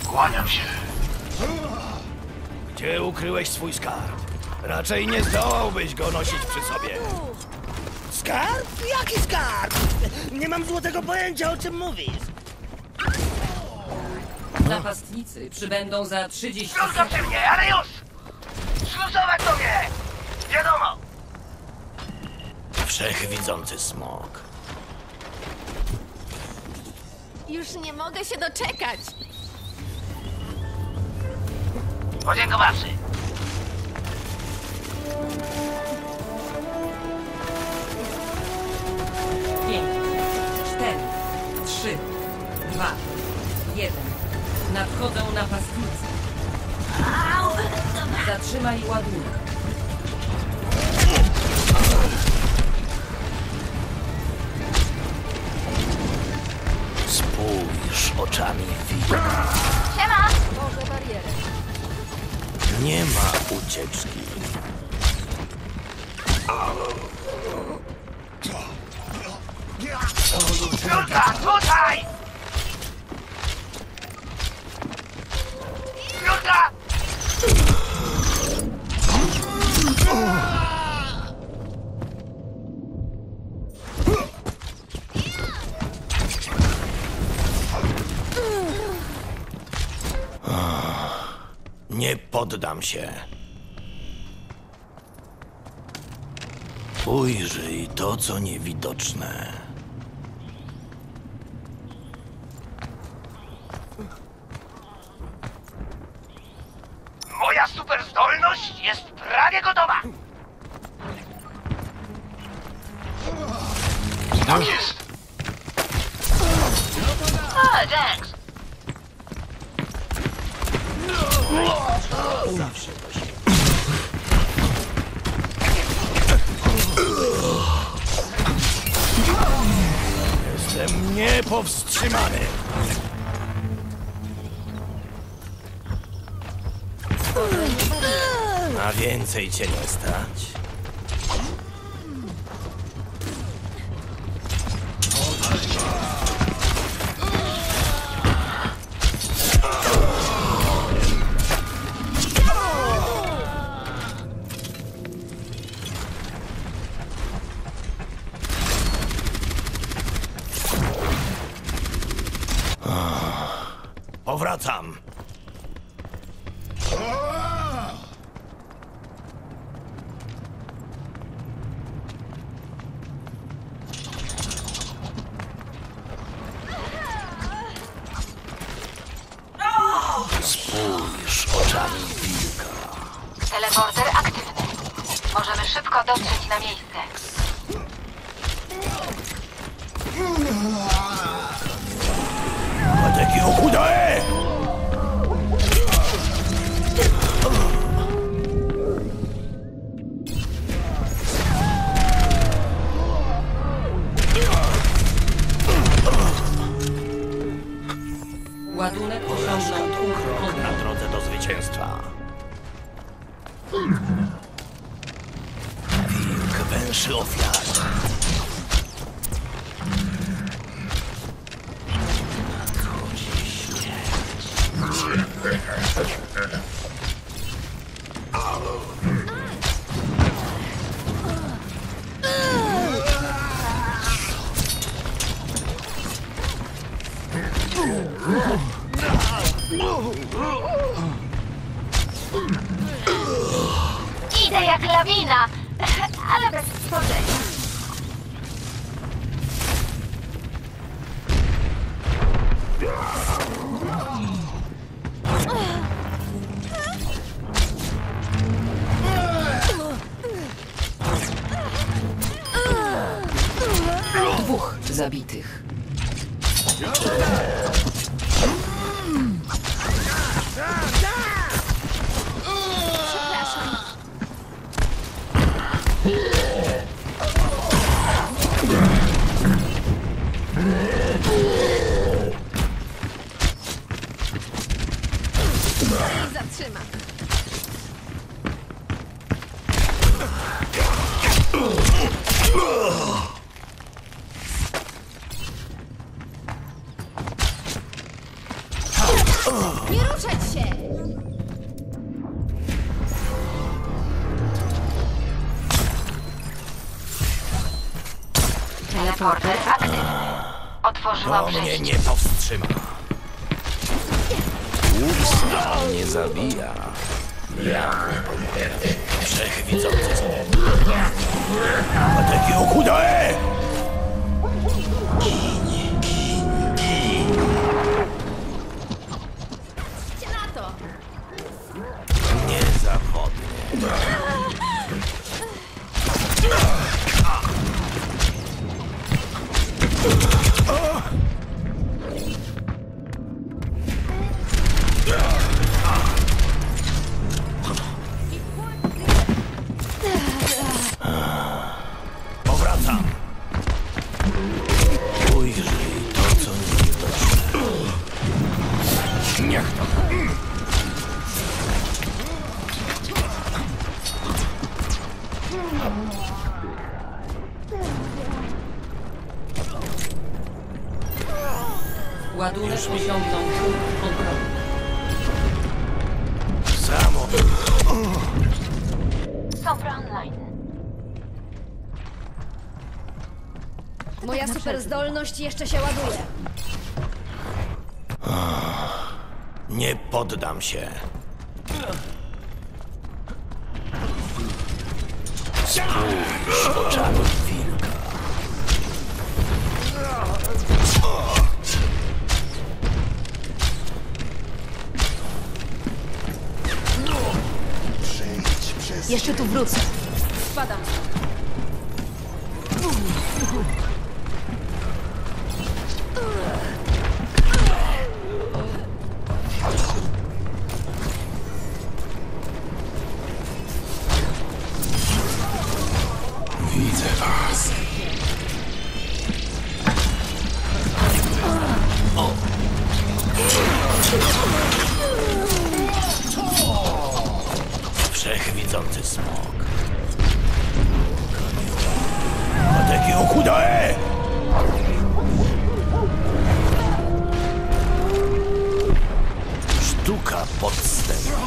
Kłaniam się. Gdzie ukryłeś swój skarb? Raczej nie zdołałbyś go nosić przy sobie. Skarb? Jaki skarb? Nie mam złotego pojęcia, o czym mówisz. Napastnicy przybędą za 30 Zostawcie sekund. mnie, ale już! Śluzować do mnie! Wiadomo! Wszechwidzący smok. Już nie mogę się doczekać. Podziękowawszy. Pięć, 4, 3, 2, 1. Nadchodzą napastnicy. Zatrzymaj ładunek. Spójrz oczami wilka. Siema! Może barierę. Nie ma ucieczki. Julka, tutaj! Julka! Nie poddam się. Ujrzyj to, co niewidoczne. Moja superzdolność jest prawie gotowa! Tak jest! A, thanks! Zawsze to się... Jestem niepowstrzymany. Na więcej cię nie stać. Powracam. Spójrz oczami wilka. Teleporter aktywny. Możemy szybko dotrzeć na miejsce. Ateki okudae! Ładunek osiągnął punkt Na drodze do zwycięstwa. Wilk węszy ofiarę. Nadchodzi śmierć. Idę jak lawina, ale bez spodzenia. Dwóch zabitych. Przepraszam. Nie zatrzyma. Nie ruszać się! Teleporter aktywny. Otworzyłam To mnie przejście. nie powstrzyma. Łupsa nie zabija. Ja wszechwidzący smok. Ateki okudae! Idźcie na to! Niezawodnie. Powracam. Ujrzyj to, co niewidoczne. Niech to. Ładunek osiągnął punkt kontroli. Samo. Sopra online. Moja superzdolność jeszcze się ładuje. Nie poddam się. Spójrz oczami wilka. Jeszcze tu wrócę. Spadam. Widzę was. Wszechwidzący smok. Ateki okudae! Sztuka podstępu.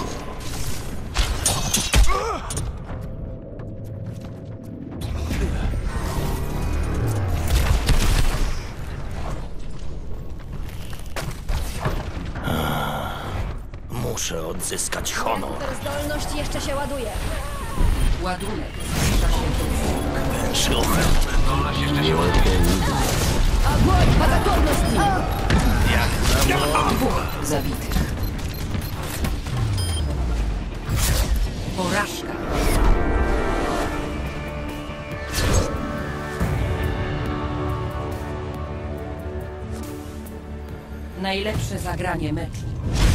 Muszę odzyskać honor. Superzdolność jeszcze się ładuje. Ładunek zbliża się do Węży ochrony. Огонь по готовности! dwóch zabitych. Porażka. Najlepsze zagranie meczu.